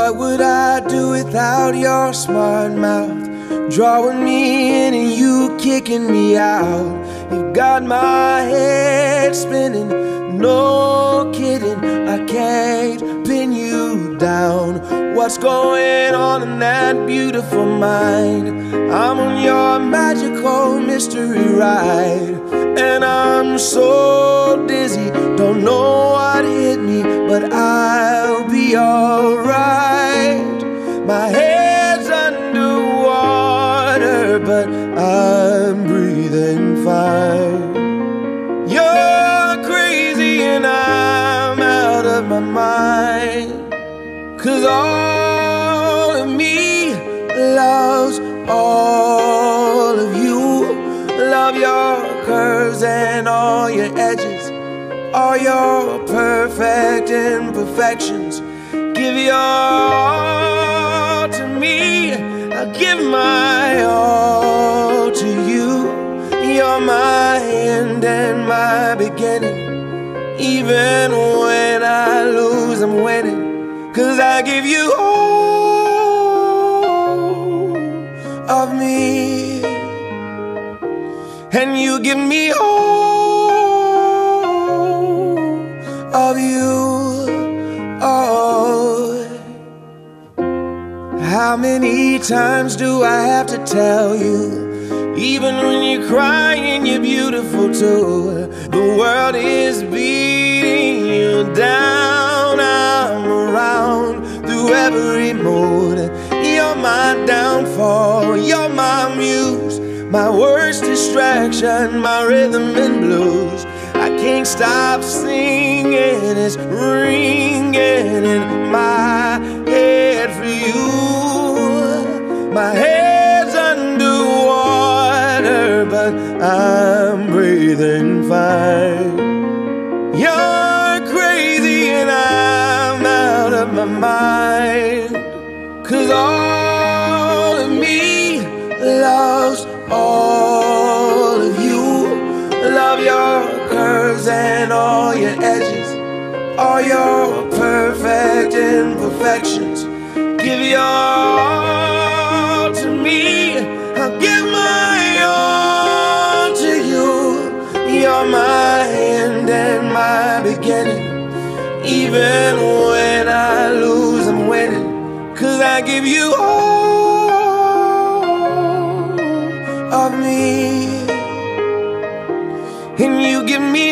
What would I do without your smart mouth? Drawing me in and you kicking me out. You got my head spinning, no kidding, I can't pin you down. What's going on in that beautiful mind? I'm on your magical mystery ride, and I'm so dizzy, don't know what hit me, but I'll be alright. My head's underwater, but I'm breathing fine. You're crazy and I'm out of my mind, 'cause all of me loves all of you. Love your curves and all your edges, all your perfect imperfections. Give your all to me, I'll give my all to you. You're my end and my beginning. Even when I lose, I'm winning, 'cause I give you all of me, and you give me all of you. Oh, how many times do I have to tell you? Even when you're crying, you're beautiful too. The world is beating you down. I'm around through every mood. You're my downfall, you're my muse, my worst distraction, my rhythm and blues. I can't stop singing, it's ringing in my head for you. My head's underwater, but I'm breathing fine. You're crazy and I'm out of my mind, 'cause all of me loves all of you. Love your curves and all your edges, all your perfect imperfections. Give your all to me, I'll give my all to you. You're my end and my beginning. Even when I lose, I'm winning, 'cause I give you all of me, and you give me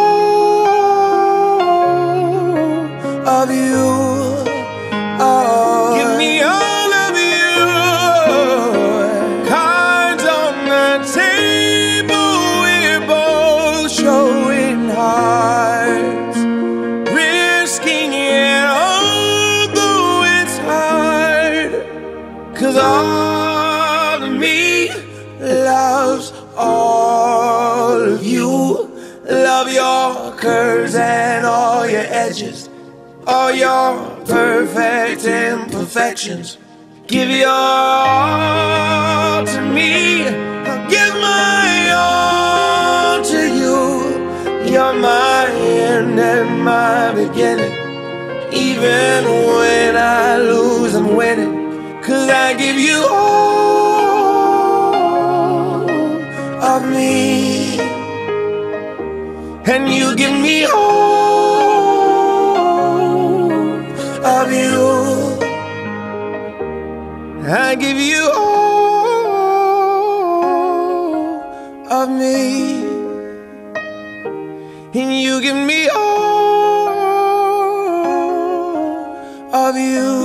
all of you. Oh, give me all of you. Cards on the table, we're both showing hearts, risking it although it's hard, 'cause all of me loves all of you. Love your curves and all your edges, all your perfect imperfections. Give your all to me, I'll give my all to you. You're my end and my beginning. Even when I lose, I'm winning, 'cause I give you all of me, and you give me all of you. I give you all of me, and you give me all of you.